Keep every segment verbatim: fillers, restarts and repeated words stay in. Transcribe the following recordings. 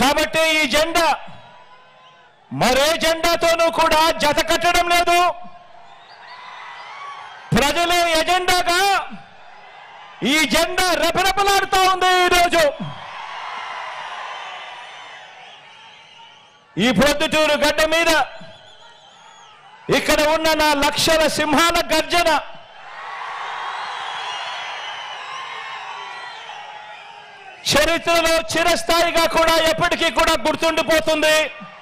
కాబట్టి ఈ జెండా మరే జెండాతోనూ కూడా జత కట్టడం లేదు. ప్రజల ఎజెండాగా ఈ జెండా రెపరెపలాడుతూ ఉంది. ఈరోజు ఈ ప్రొద్దుటూరు గడ్డ మీద ఇక్కడ ఉన్న నా లక్షల సింహాల గర్జన చరిత్రలో చిరస్థాయిగా కూడా ఎప్పటికీ కూడా గుర్తుండిపోతుంది.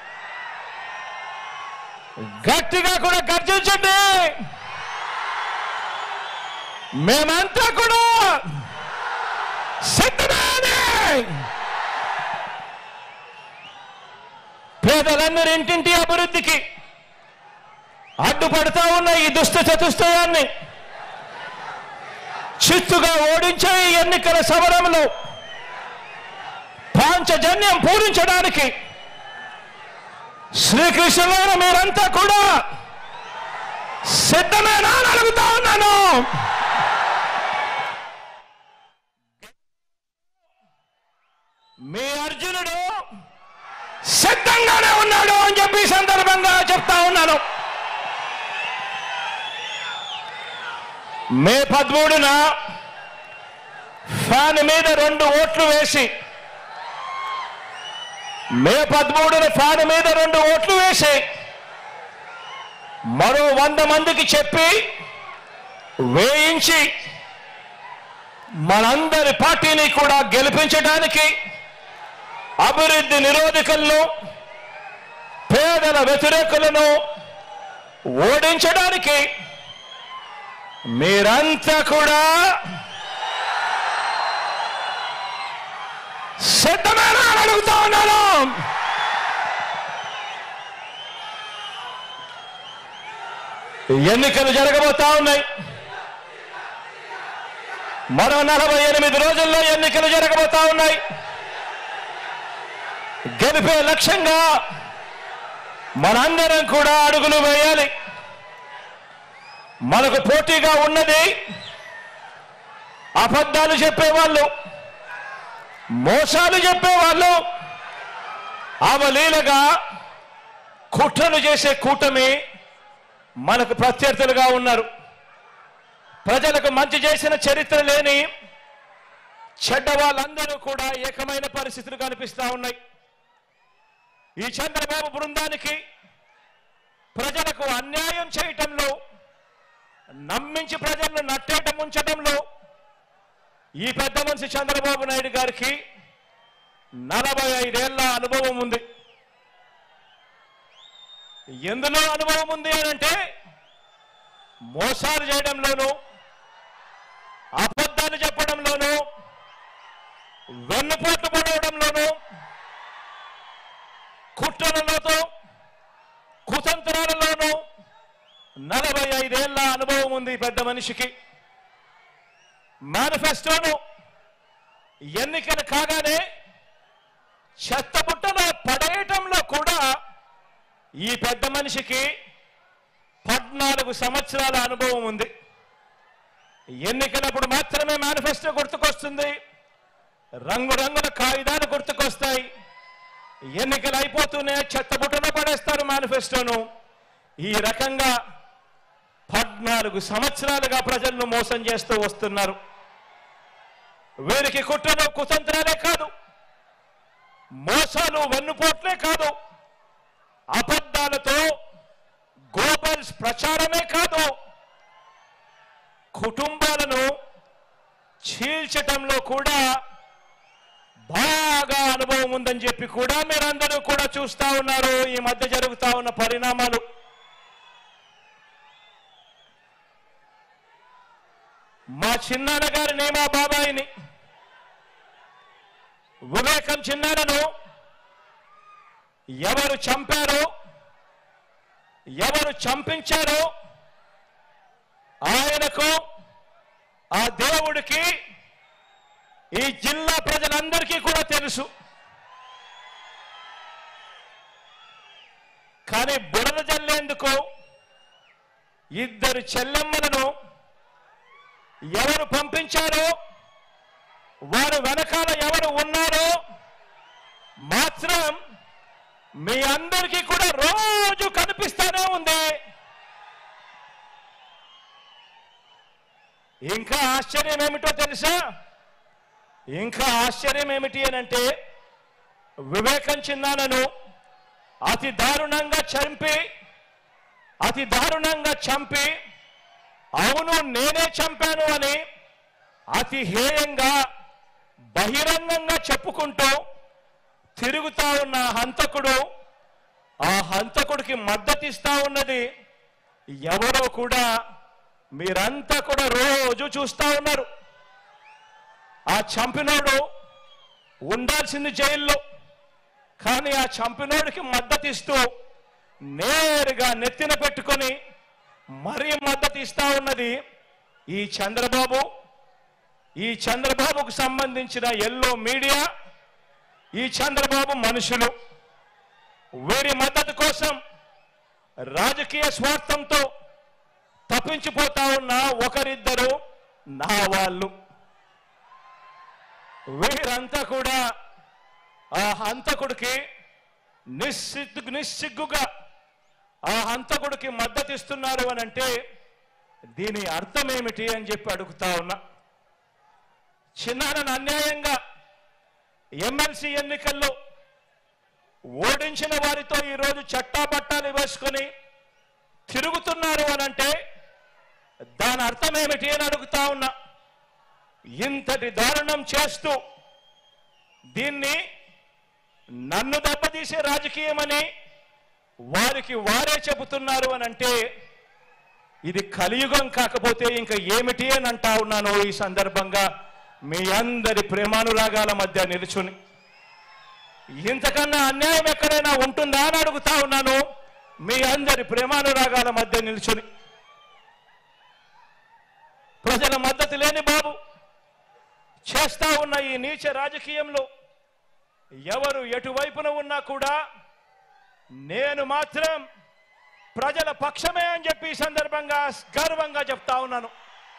గట్టిగా కూడా గర్జించండి. మేమంతా కూడా సిద్ధమే. పేదలందరి ఇంటింటి అభివృద్ధికి అడ్డుపడతా ఉన్న ఈ దుష్ట చతుష్టయాన్ని చిత్తుగా ఓడించే ఎన్నికల సమరంలో పాంచజన్యం పూరించడానికి శ్రీకృష్ణులను మీరంతా కూడా సిద్ధమేనా అని అడుగుతా ఉన్నాను. మీ అర్జునుడు సిద్ధంగానే ఉన్నాడు అని చెప్పి సందర్భంగా చెప్తా ఉన్నాను. మే పదమూడున ఫ్యాన్ మీద రెండు ఓట్లు వేసి మే పదమూడున ఫ్యాన్ మీద రెండు ఓట్లు వేసి మరో వంద మందికి చెప్పి వేయించి మనందరి పార్టీని కూడా గెలిపించడానికి, అభివృద్ధి నిరోధకులను పేదల వ్యతిరేకులను ఓడించడానికి మీరంతా కూడా సిద్ధమేనా అని అడుగుతా ఉన్నాను. ఎన్నికలు జరగబోతా ఉన్నాయి. మరో నలభై ఎనిమిది రోజుల్లో ఎన్నికలు జరగబోతా ఉన్నాయి. గెలిపే లక్ష్యంగా మనందరం కూడా అడుగులు వేయాలి. మనకు పోటీగా ఉన్నది అబద్ధాలు చెప్పేవాళ్ళు, మోసాలు చెప్పేవాళ్ళు, అవలీలగా కుట్రలు చేసే కూటమి మనకు ప్రత్యర్థులుగా ఉన్నారు. ప్రజలకు మంచి చేసిన చరిత్ర లేని చెడ్డ వాళ్ళందరూ కూడా ఏకమైన పరిస్థితులు కనిపిస్తా ఉన్నాయి. ఈ చంద్రబాబు బృందానికి ప్రజలకు అన్యాయం చేయటంలో, నమ్మించి ప్రజలను నట్టేట ముంచడంలో ఈ పెద్ద మనిషి చంద్రబాబు నాయుడు గారికి నలభై ఐదేళ్ల అనుభవం ఉంది. ఎందులో అనుభవం ఉంది అనంటే మోసాలు చేయడంలోనూ, అబద్ధాలు చెప్పడంలోనూ, వెన్నుపోట్లు పడవడంలోనూ, కుట్రలతో కుతంత్రాలలోనూ నలభై ఐదేళ్ల అనుభవం ఉంది పెద్ద మనిషికి. మేనిఫెస్టోను ఎన్నికలు కాగానే చెత్తబుట్టలో పడేయటంలో కూడా ఈ పెద్ద మనిషికి పద్నాలుగు సంవత్సరాల అనుభవం ఉంది. ఎన్నికలప్పుడు మాత్రమే మేనిఫెస్టో గుర్తుకొస్తుంది, రంగురంగుల కాగితాలు గుర్తుకొస్తాయి. ఎన్నికలు అయిపోతూనే చెత్తబుట్టలో పడేస్తారు మేనిఫెస్టోను. ఈ రకంగా పద్నాలుగు సంవత్సరాలుగా ప్రజలను మోసం చేస్తూ వస్తున్నారు. వీరికి కుట్రలు కుతంత్రాలే కాదు, మోసాలు వెన్నుపోట్లే కాదు, అబద్ధాలతో గ్లోబల్స్ ప్రచారమే కాదు, కుటుంబాలను చీల్చటంలో కూడా బాగా అనుభవం ఉందని చెప్పి కూడా మీరందరూ కూడా చూస్తా ఉన్నారు. ఈ మధ్య జరుగుతా ఉన్న పరిణామాలు మా చిన్నాన్న గారిని, మా బాబాయిని, వివేకం చిన్నాన్నను ఎవరు చంపారో, ఎవరు చంపించారో ఆయనకు, ఆ దేవుడికి, ఈ జిల్లా ప్రజలందరికీ కూడా తెలుసు. కానీ బురద జల్లేందుకు ఇద్దరు చెల్లెమ్మలను ఎవరు పంపించారో, వారు వెనకాల ఎవరు ఉన్నారో మాత్రం మాత్రం మీ అందరికీ కూడా రోజు కనిపిస్తూనే ఉంది. ఇంకా ఆశ్చర్యం ఏమిటో తెలుసా? ఇంకా ఆశ్చర్యం ఏమిటి అని అంటే, వివేకం చిన్నానను అతి దారుణంగా చంపి అతి దారుణంగా చంపి అవును నేనే చంపాను అని అతి హేయంగా బహిరంగంగా చెప్పుకుంటూ తిరుగుతా ఉన్న హంతకుడు, ఆ హంతకుడికి మద్దతిస్తా ఉన్నది ఎవరో కూడా మీరంతా కూడా రోజు చూస్తా ఉన్నారు. ఆ చంపినోడు ఉండాల్సింది జైల్లో, కానీ ఆ చంపినోడికి మద్దతిస్తూ నేరుగా నెత్తిన పెట్టుకొని మరీ మద్దతు ఇస్తా ఉన్నది ఈ చంద్రబాబు, ఈ చంద్రబాబుకు సంబంధించిన ఎల్లో మీడియా, ఈ చంద్రబాబు మనుషులు. వీరి మద్దతు కోసం రాజకీయ స్వార్థంతో తప్పించిపోతా ఉన్న ఒకరిద్దరు నా వాళ్ళు. వీరంతా కూడా ఆ హంతకుడికి నిస్సిగ్గు నిస్సిగ్గుగా ఆ హంతకుడికి మద్దతు ఇస్తున్నారు అని అంటే దీని అర్థం ఏమిటి అని చెప్పి అడుగుతా ఉన్నా. చిన్నారని అన్యాయంగా ఎమ్మెల్సీ ఎన్నికల్లో ఓడించిన వారితో ఈరోజు చట్టాపట్టాలు వేసుకొని తిరుగుతున్నారు అని అంటే దాని అర్థం ఏమిటి అని అడుగుతా ఉన్నా. ఇంతటి దారుణం చేస్తూ దీన్ని నన్ను దెబ్బతీసే రాజకీయమని వారికి వారే చెబుతున్నారు అని అంటే ఇది కలియుగం కాకపోతే ఇంకా ఏమిటి అని అంటా ఉన్నాను. ఈ సందర్భంగా మీ అందరి ప్రేమానురాగాల మధ్య నిలుచుని ఇంతకన్నా అన్యాయం ఎక్కడైనా ఉంటుందా అని అడుగుతా ఉన్నాను. మీ అందరి ప్రేమానురాగాల మధ్య నిలుచుని ప్రజల మద్దతు లేని బాబు చేస్తా ఉన్న ఈ నీచ రాజకీయంలో ఎవరు ఎటువైపున ఉన్నా కూడా నేను మాత్రం ప్రజల పక్షమే అని చెప్పి ఈ సందర్భంగా గర్వంగా చెప్తా ఉన్నాను.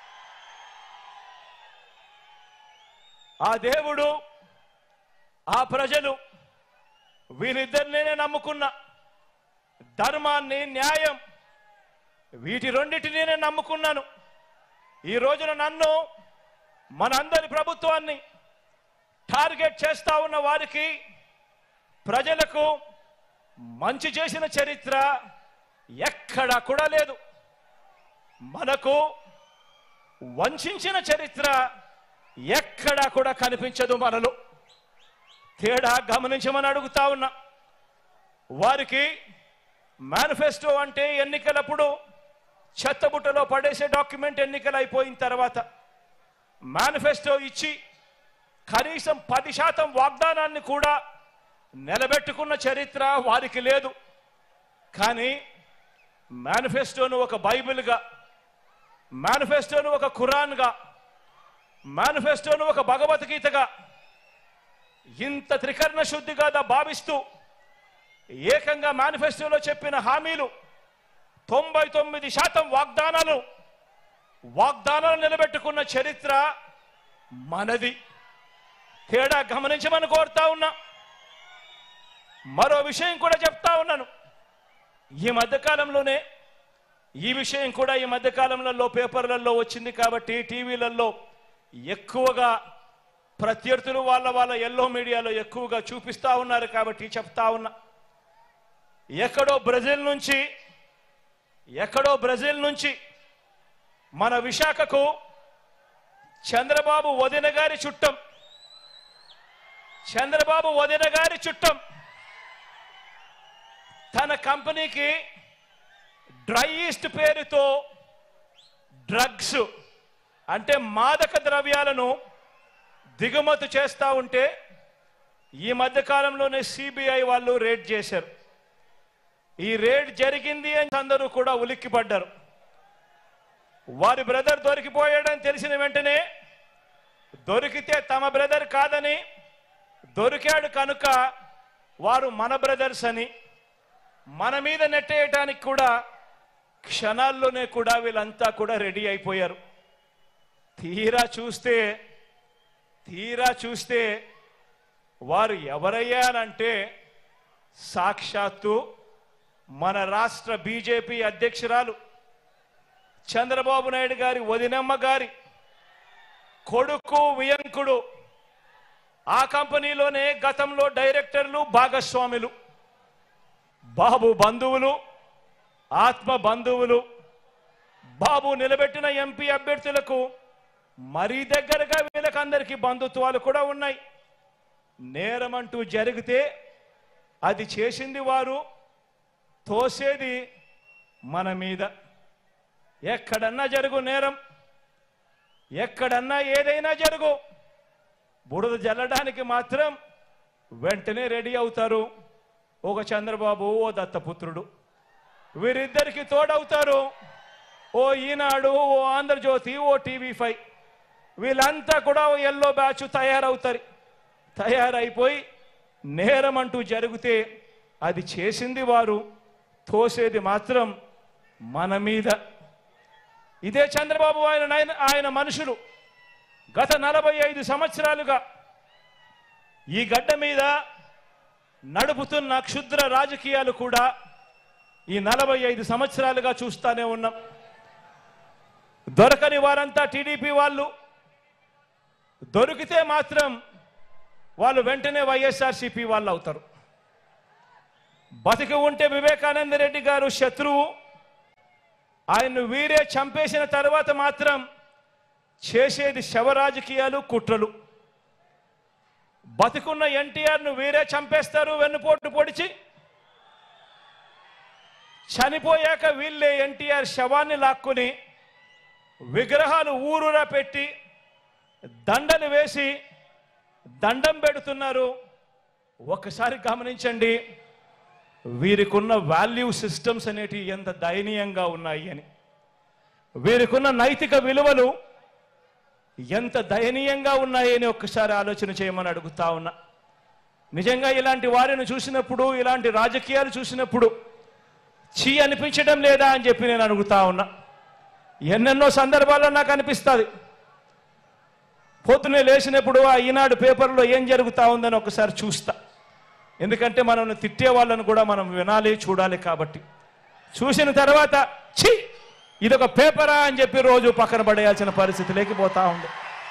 ఆ దేవుడు, ఆ ప్రజలు వీరిద్దరినే నమ్ముకున్న ధర్మాన్ని, న్యాయం వీటి రెండింటినీ నేను నమ్ముకున్నాను. ఈ రోజున నన్ను మనందరి ప్రభుత్వాన్ని టార్గెట్ చేస్తా ఉన్న వారికి, ప్రజలకు మంచి చేసిన చరిత్ర ఎక్కడా కూడా లేదు. మనకు వంచిన చరిత్ర ఎక్కడా కూడా కనిపించదు. మనలో తేడా గమనించమని అడుగుతా ఉన్నా. వారికి మేనిఫెస్టో అంటే ఎన్నికలప్పుడు చెత్తబుట్టలో పడేసే డాక్యుమెంట్. ఎన్నికలు అయిపోయిన తర్వాత మేనిఫెస్టో ఇచ్చి కనీసం పది శాతం వాగ్దానాన్ని కూడా నిలబెట్టుకున్న చరిత్ర వారికి లేదు. కానీ మేనిఫెస్టోను ఒక బైబిల్గా, మేనిఫెస్టోను ఒక ఖురాన్గా, మేనిఫెస్టోను ఒక భగవద్గీతగా ఇంత త్రికరణ శుద్ధిగా భావిస్తూ ఏకంగా మేనిఫెస్టోలో చెప్పిన హామీలు తొంభై తొమ్మిది శాతం వాగ్దానాలు వాగ్దానాలు నిలబెట్టుకున్న చరిత్ర మనది. తేడా గమనించమని కోరుతా ఉన్నా. మరో విషయం కూడా చెప్తా ఉన్నాను. ఈ మధ్యకాలంలోనే ఈ విషయం కూడా ఈ మధ్యకాలంలో పేపర్లలో వచ్చింది కాబట్టి టీవీలలో ఎక్కువగా ప్రత్యర్థులు వాళ్ళ వాళ్ళ ఎల్లో మీడియాలో ఎక్కువగా చూపిస్తా ఉన్నారు కాబట్టి చెప్తా ఉన్నా. ఎక్కడో బ్రెజిల్ నుంచి ఎక్కడో బ్రెజిల్ నుంచి మన విశాఖకు చంద్రబాబు వదిన గారి చుట్టం చంద్రబాబు వదిన గారి చుట్టం తన కంపెనీకి డ్రై ఈస్ట్ పేరుతో డ్రగ్స్ అంటే మాదక ద్రవ్యాలను దిగుమతి చేస్తూ ఉంటే ఈ మధ్యకాలంలోనే సిబిఐ వాళ్ళు రేడ్ చేశారు. ఈ రేడ్ జరిగింది అని అందరూ కూడా ఉలిక్కిపడ్డారు. వారి బ్రదర్ దొరికిపోయాడని తెలిసిన వెంటనే దొరికితే తమ బ్రదర్ కాదని, దొరికాడు కనుక వారు మన బ్రదర్స్ అని మన మీద నెట్టేయటానికి కూడా క్షణాల్లోనే కూడా వీళ్ళంతా కూడా రెడీ అయిపోయారు. తీరా చూస్తే తీరా చూస్తే వారు ఎవరయ్యానంటే సాక్షాత్తు మన రాష్ట్ర బీజేపీ అధ్యక్షురాలు చంద్రబాబు నాయుడు గారి వదినమ్మ గారి కొడుకు వియంకుడు, ఆ కంపెనీలోనే గతంలో డైరెక్టర్లు భాగస్వాములు, బాబు బంధువులు, ఆత్మ బంధువులు, బాబు నిలబెట్టిన ఎంపీ అభ్యర్థులకు మరీ దగ్గరగా వీళ్ళకందరికీ బంధుత్వాలు కూడా ఉన్నాయి. నేరమంటూ జరిగితే అది చేసింది వారు, తోసేది మన మీద. ఎక్కడన్నా జరుగు నేరం, ఎక్కడన్నా ఏదైనా జరుగు, బురద జల్లడానికి మాత్రం వెంటనే రెడీ అవుతారు. ఒక చంద్రబాబు, ఓ దత్తపుత్రుడు, వీరిద్దరికి తోడవుతారు ఓ ఈనాడు, ఓ ఆంధ్రజ్యోతి, ఓ టీవీ ఫైవ్. వీళ్ళంతా కూడా ఓ ఎల్లో బ్యాచ్ తయారవుతారు. తయారైపోయి నేరం అంటూ జరిగితే అది చేసింది వారు, తోసేది మాత్రం మన మీద. ఇదే చంద్రబాబు ఆయన ఆయన మనుషులు గత నలభై ఐదు సంవత్సరాలుగా ఈ గడ్డ మీద నడుపుతున్న క్షుద్ర రాజకీయాలు కూడా ఈ నలభై ఐదు సంవత్సరాలుగా చూస్తానే ఉన్నాం. దొరకని వారంతా టీడీపీ వాళ్ళు, దొరికితే మాత్రం వాళ్ళు వెంటనే వైఎస్ఆర్సీపీ వాళ్ళు అవుతారు. బతికి ఉంటే వివేకానంద రెడ్డి గారు శత్రువు, ఆయన్ను వీరే చంపేసిన తర్వాత మాత్రం చేసేది శవ రాజకీయాలు, కుట్రలు. బతికున్న ఎన్టీఆర్ను వీరే చంపేస్తారు వెన్నుపోటు పొడిచి, చనిపోయాక వీళ్ళే ఎన్టీఆర్ శవాన్ని లాక్కుని విగ్రహాలు ఊరూరా పెట్టి దండలు వేసి దండం పెడుతున్నారు. ఒక్కసారి గమనించండి వీరికున్న వాల్యూ సిస్టమ్స్ అనేటివి ఎంత దయనీయంగా ఉన్నాయి అని, వీరికున్న నైతిక విలువలు ఎంత దయనీయంగా ఉన్నాయి అని ఒక్కసారి ఆలోచన చేయమని అడుగుతా ఉన్నా. నిజంగా ఇలాంటి వారిని చూసినప్పుడు, ఇలాంటి రాజకీయాలు చూసినప్పుడు చీ అనిపించడం లేదా అని చెప్పి నేను అడుగుతా ఉన్నా. ఎన్నెన్నో సందర్భాల్లో నాకు అనిపిస్తుంది. పొద్దునే లేచినప్పుడు ఆ ఈనాడు పేపర్లో ఏం జరుగుతూ ఉందని ఒకసారి చూస్తా. ఎందుకంటే మనం తిట్టే వాళ్ళను కూడా మనం వినాలి, చూడాలి. కాబట్టి చూసిన తర్వాత ఛీ ఇదొక పేపరా అని చెప్పి రోజు పక్కన పడేయాల్సిన పరిస్థితి లేకపోతా ఉంది.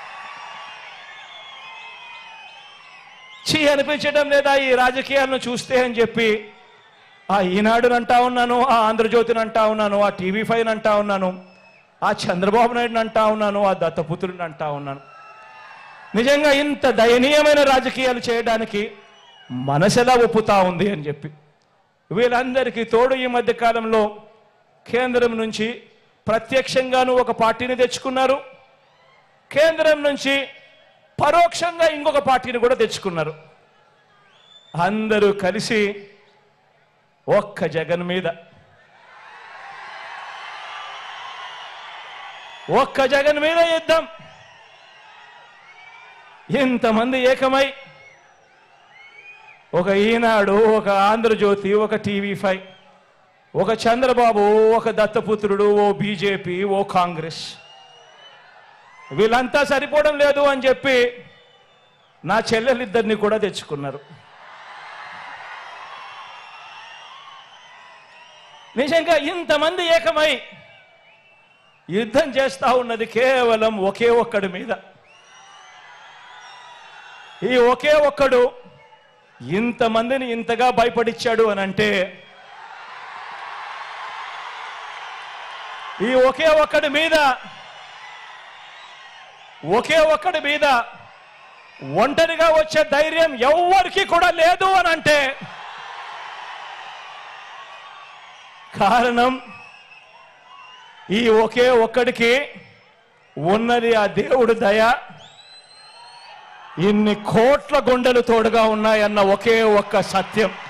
ఛీ అనిపించడం లేదా ఈ రాజకీయాలను చూస్తే అని చెప్పి ఆ ఈనాడుని అంటా ఉన్నాను, ఆ ఆంధ్రజ్యోతిని అంటా ఉన్నాను, ఆ టీవీ ఫైవ్ అంటా ఉన్నాను, ఆ చంద్రబాబు నాయుడుని అంటా ఉన్నాను, ఆ దత్తపుత్రుని అంటా ఉన్నాను. నిజంగా ఇంత దయనీయమైన రాజకీయాలు చేయడానికి మనసెలా ఒప్పుతా ఉంది అని చెప్పి. వీళ్ళందరికీ తోడు ఈ మధ్య కాలంలో కేంద్రం నుంచి ప్రత్యక్షంగాను ఒక పార్టీని తెచ్చుకున్నారు, కేంద్రం నుంచి పరోక్షంగా ఇంకొక పార్టీని కూడా తెచ్చుకున్నారు. అందరూ కలిసి ఒక్క జగన్ మీద, ఒక్క జగన్ మీద యుద్ధం. ఇంతమంది ఏకమై ఒక ఈనాడు, ఒక ఆంధ్రజ్యోతి, ఒక టీవీ ఫైవ్, ఒక చంద్రబాబు, ఒక దత్తపుత్రుడు, ఓ బీజేపీ, ఓ కాంగ్రెస్, వీళ్ళంతా సరిపోవడం లేదు అని చెప్పి నా చెల్లెలిద్దరిని కూడా తెచ్చుకున్నారు. నిజంగా ఇంతమంది ఏకమై యుద్ధం చేస్తా ఉన్నది కేవలం ఒకే ఒక్కడి మీద. ఈ ఒకే ఒక్కడు ఇంతమందిని ఇంతగా భయపడిచ్చాడు అని అంటే ఈ ఒకే ఒక్కడి మీద ఒకే ఒక్కడి మీద ఒంటరిగా వచ్చే ధైర్యం ఎవ్వరికి కూడా లేదు అని అంటే కారణం ఈ ఒకే ఒక్కడికి ఉన్నది ఆ దేవుడి దయ. ఇన్ని కోట్ల గుండెలు తోడుగా ఉన్నాయన్న ఒకే ఒక్క సత్యం.